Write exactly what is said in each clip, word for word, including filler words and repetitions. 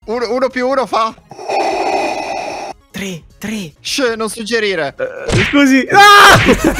Uno, uno più uno fa... Tre, tre. Shh, non suggerire. Uh, scusi. Ah!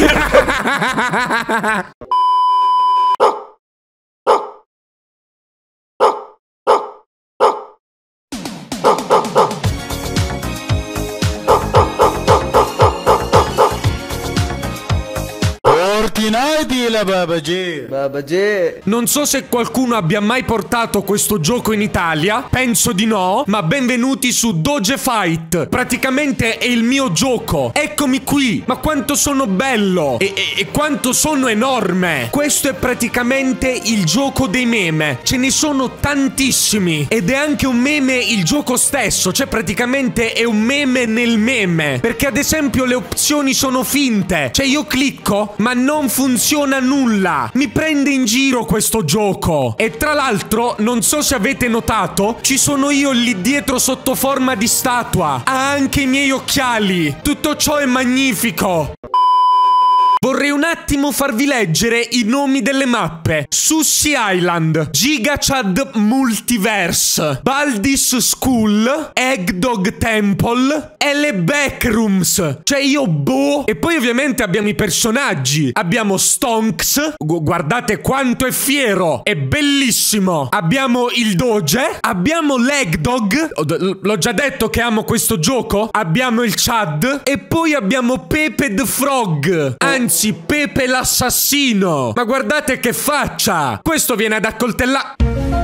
Non so se qualcuno abbia mai portato questo gioco in Italia, penso di no, ma benvenuti su Doge Fight. Praticamente è il mio gioco. Eccomi qui, ma quanto sono bello e, e, e quanto sono enorme. Questo è praticamente il gioco dei meme. Ce ne sono tantissimi ed è anche un meme il gioco stesso, cioè praticamente è un meme nel meme. Perché ad esempio le opzioni sono finte, cioè io clicco ma non funziona nulla. Mi prende in giro questo gioco. E tra l'altro, non so se avete notato, ci sono io lì dietro sotto forma di statua. Ha anche i miei occhiali. Tutto ciò è magnifico. Vorrei un attimo farvi leggere i nomi delle mappe. Sushi Island, Gigachad Multiverse, Baldi's School, Eggdog Temple e le Backrooms. Cioè io boh. E poi ovviamente abbiamo i personaggi. Abbiamo Stonks. Gu- guardate quanto è fiero. È bellissimo. Abbiamo il Doge. Abbiamo l'Eggdog. L'ho già detto che amo questo gioco. Abbiamo il Chad. E poi abbiamo Pepe the Frog. Anzi, Pepe l'assassino. Ma guardate che faccia. Questo viene ad accoltellare.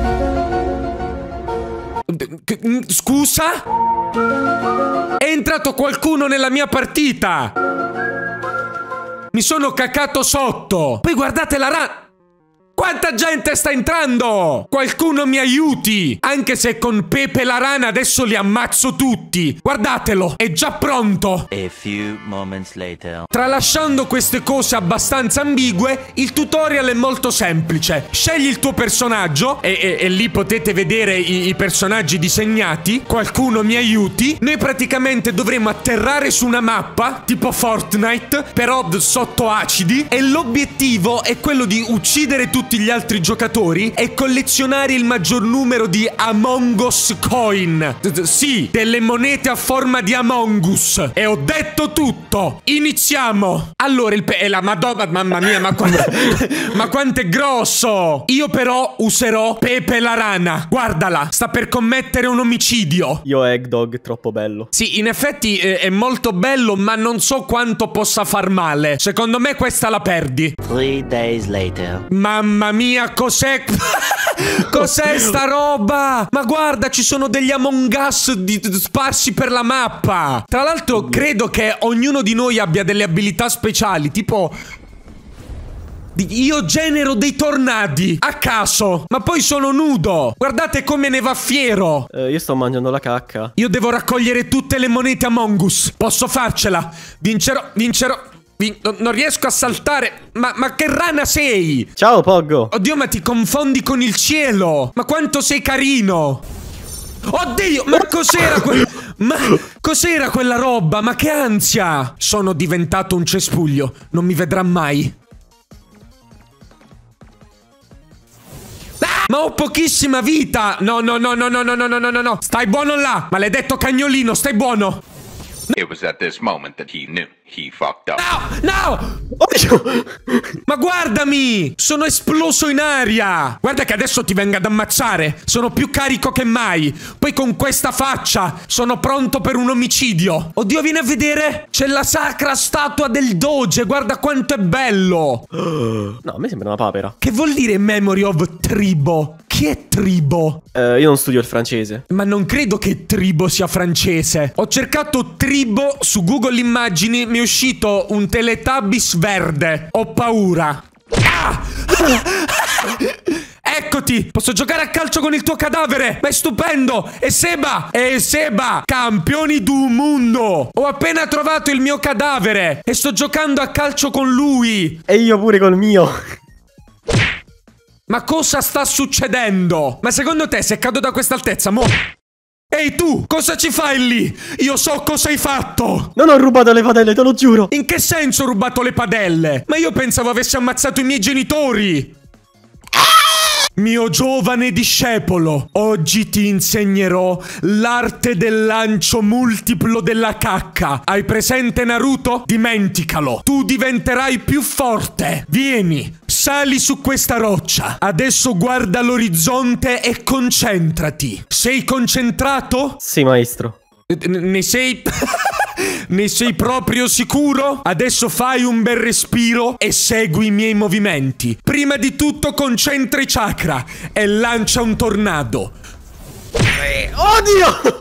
Scusa? È entrato qualcuno nella mia partita. Mi sono cacato sotto. Poi guardate la ra... Quanta gente sta entrando? Qualcuno mi aiuti. Anche se con Pepe la rana adesso li ammazzo tutti. Guardatelo, è già pronto. A few moments later. Tralasciando queste cose abbastanza ambigue, il tutorial è molto semplice. Scegli il tuo personaggio e, e, e lì potete vedere i, i personaggi disegnati. Qualcuno mi aiuti. Noi praticamente dovremo atterrare su una mappa tipo Fortnite, però sotto acidi. E l'obiettivo è quello di uccidere tutti gli altri giocatori e collezionare il maggior numero di Among Us coin. Sì, delle monete a forma di Among Us. E ho detto tutto. Iniziamo. Allora il pe... Eh, la madonna, mamma mia, ma, qua... ma quanto è grosso. Io però userò Pepe la rana. Guardala, sta per commettere un omicidio. Io Eggdog, troppo bello. Sì, in effetti eh, è molto bello, ma non so quanto possa far male. Secondo me questa la perdi. Three days later. Mamma Mamma mia, cos'è? Cos'è sta roba? Ma guarda, ci sono degli Among Us di, di, sparsi per la mappa. Tra l'altro, credo che ognuno di noi abbia delle abilità speciali, tipo... Io genero dei tornadi a caso, ma poi sono nudo. Guardate come ne va fiero. uh, Io sto mangiando la cacca. Io devo raccogliere tutte le monete Among Us. Posso farcela. Vincerò, vincerò. Non riesco a saltare. Ma, ma che rana sei? Ciao Poggo. Oddio, ma ti confondi con il cielo. Ma quanto sei carino. Oddio, ma cos'era quella... Ma cos'era quella roba? Ma che ansia. Sono diventato un cespuglio. Non mi vedrà mai. Ah, ma ho pochissima vita. No, no, no, no, no, no, no, no, no, no. Stai buono là. Maledetto cagnolino, stai buono. It was at this moment that he knew he fucked up. No, no! Oddio! Ma guardami! Sono esploso in aria! Guarda che adesso ti vengo ad ammazzare! Sono più carico che mai! Poi con questa faccia sono pronto per un omicidio! Oddio, vieni a vedere! C'è la sacra statua del Doge! Guarda quanto è bello! No, a me sembra una papera. Che vuol dire Memory of Tribo? Chi è Tribo? Uh, io non studio il francese. Ma non credo che Tribo sia francese. Ho cercato Tribo su Google Immagini, mi è uscito un Teletubbies verde. Ho paura. Ah! Eccoti! Posso giocare a calcio con il tuo cadavere! Ma è stupendo! E Seba! E Seba! Campioni du mondo! Ho appena trovato il mio cadavere! E sto giocando a calcio con lui! E io pure col mio! Ma cosa sta succedendo? Ma secondo te se cado da questa altezza, mo... Ehi tu, cosa ci fai lì? Io so cosa hai fatto! Non ho rubato le padelle, te lo giuro! In che senso ho rubato le padelle? Ma io pensavo avessi ammazzato i miei genitori! Mio giovane discepolo, oggi ti insegnerò l'arte del lancio multiplo della cacca. Hai presente Naruto? Dimenticalo. Tu diventerai più forte. Vieni, sali su questa roccia. Adesso guarda l'orizzonte e concentrati. Sei concentrato? Sì, maestro. Ne sei... Ne sei proprio sicuro? Adesso fai un bel respiro e segui i miei movimenti. Prima di tutto concentra i chakra e lancia un tornado. Oddio!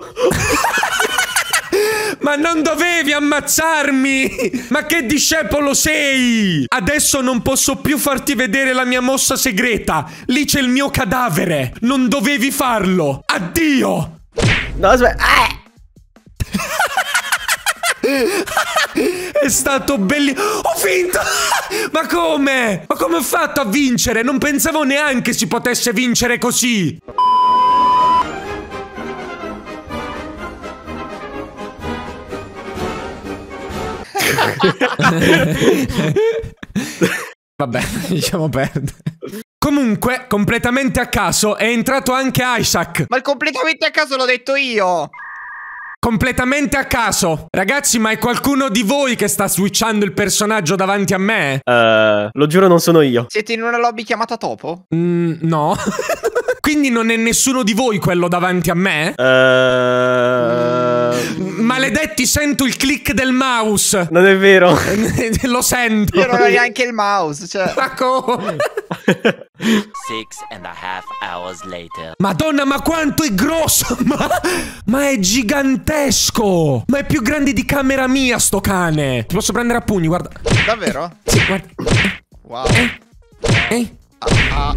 Ma non dovevi ammazzarmi! Ma che discepolo sei? Adesso non posso più farti vedere la mia mossa segreta. Lì c'è il mio cadavere. Non dovevi farlo. Addio! No, aspetta. Ah! È stato bellissimo. Ho vinto! Ma come? Ma come ho fatto a vincere? Non pensavo neanche si potesse vincere così. Vabbè, diciamo perdere. Comunque, completamente a caso, è entrato anche Isaac. Ma il completamente a caso l'ho detto io. Completamente a caso. Ragazzi, ma è qualcuno di voi che sta switchando il personaggio davanti a me? Uh, lo giuro, non sono io. Siete in una lobby chiamata Topo? Mm, no. Quindi non è nessuno di voi quello davanti a me? Uh... Maledetti, sento il click del mouse. Non è vero. Lo sento. Io non ho neanche il mouse, cioè. Ma come? Six and a half hours later. Madonna, ma quanto è grosso! Ma, ma è gigantesco! Ma è più grande di camera mia, sto cane! Ti posso prendere a pugni, guarda. Davvero? Sì, guarda. Wow. Ehi. Ah.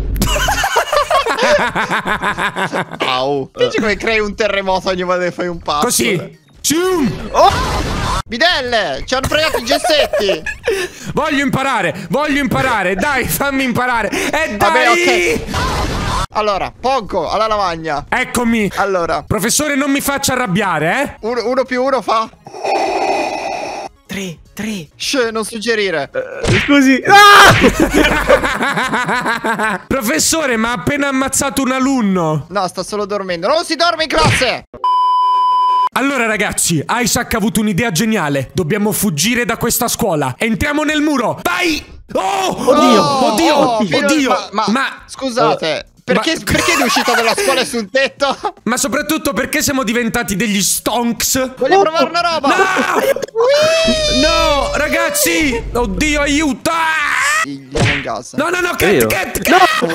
Au. Dici come crei un terremoto ogni volta che fai un passo. Così. Zoom. Oh! Bidelle, ci hanno fregato i gessetti. Voglio imparare, voglio imparare. Dai, fammi imparare. E dai. Vabbè, ok. Allora, Pongo, alla lavagna. Eccomi. Allora. Professore, non mi faccia arrabbiare, eh. Uno, uno più uno fa. Tre, tre. Shh, non suggerire. Uh, scusi. Ah! Professore, ma ha appena ammazzato un alunno. No, sta solo dormendo. Non si dorme in classe. Allora ragazzi, Isaac ha avuto un'idea geniale. Dobbiamo fuggire da questa scuola. Entriamo nel muro. Vai! Oh! Oddio! Oh, oddio! oh, oddio! oddio. Ma, Ma, ma scusate, uh, perché, ma... perché è uscita dalla scuola su un tetto? Ma soprattutto perché siamo diventati degli stonks? Voglio oh, provare una roba. No! No, ragazzi! Oddio, aiuto! Gli Among Us. No, no, no, cat, cat, cat! No!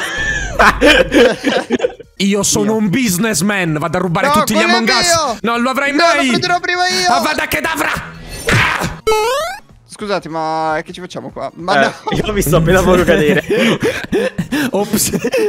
Io sono io. un businessman. Vado a rubare no, tutti gli Among Us. Non lo avrai no, mai. Lo prenderò prima io. Ma vada che davra. Ah! Scusate, ma che ci facciamo qua? Ma eh, no. Io mi sto appena a cadere. Ops.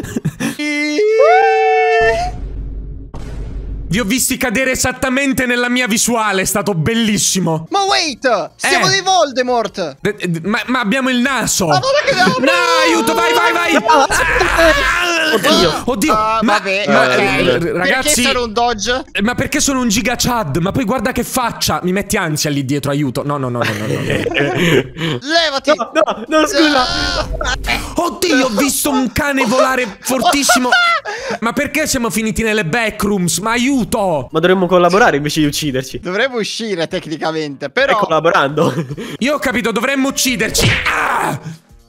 Vi ho visti cadere esattamente nella mia visuale. È stato bellissimo. Ma wait, siamo eh. dei Voldemort. De de ma, ma abbiamo il naso. Ma guarda che no, no, aiuto, vai, vai, vai. No. Ah! Oddio, oddio. Uh, ma, vabbè, ma okay. eh, ragazzi, perché sono un dodge? Ma perché sono un giga Chad? Ma poi guarda che faccia. Mi metti ansia lì dietro, aiuto. No, no, no, no, no, no. Levati. No, no, no, scusa. Oddio, ho visto un cane volare fortissimo. Ma perché siamo finiti nelle backrooms? Ma aiuto. Ma dovremmo collaborare invece di ucciderci. Dovremmo uscire tecnicamente, però. E collaborando. Io ho capito, dovremmo ucciderci. Ah!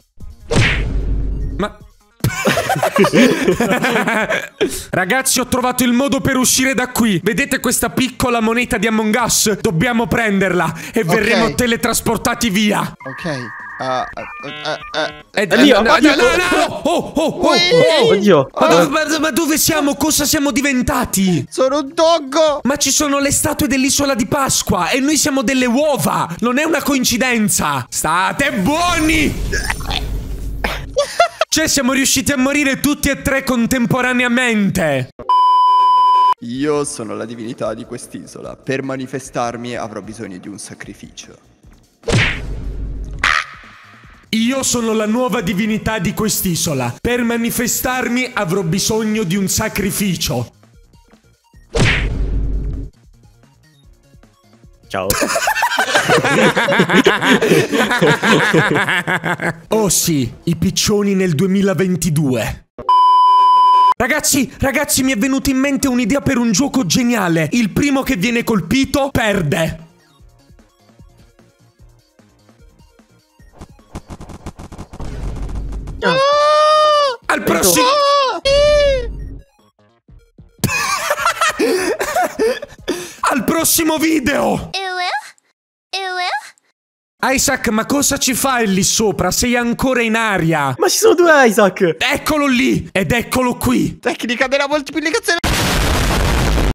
Ma... Ragazzi, ho trovato il modo per uscire da qui. Vedete questa piccola moneta di Among Us? Dobbiamo prenderla e okay. verremo teletrasportati via. Ok. Uh, uh, uh, uh, eh, Dio, no, no, no, no. Oh, oh, oh, oh. Oddio. Ma dove, ma, ma dove siamo? Cosa siamo diventati? Sono un doggo. Ma ci sono le statue dell'isola di Pasqua e noi siamo delle uova. Non è una coincidenza. State buoni. Cioè siamo riusciti a morire tutti e tre contemporaneamente. Io sono la divinità di quest'isola. Per manifestarmi avrò bisogno di un sacrificio. Io sono la nuova divinità di quest'isola. Per manifestarmi avrò bisogno di un sacrificio. Ciao. Oh sì, i piccioni nel duemilaventidue. Ragazzi, ragazzi, mi è venuta in mente un'idea per un gioco geniale. Il primo che viene colpito perde. Ah. Al prossimo... Al prossimo video! Isaac, ma cosa ci fai lì sopra? Sei ancora in aria. Ma ci sono due Isaac. Eccolo lì ed eccolo qui. Tecnica della moltiplicazione.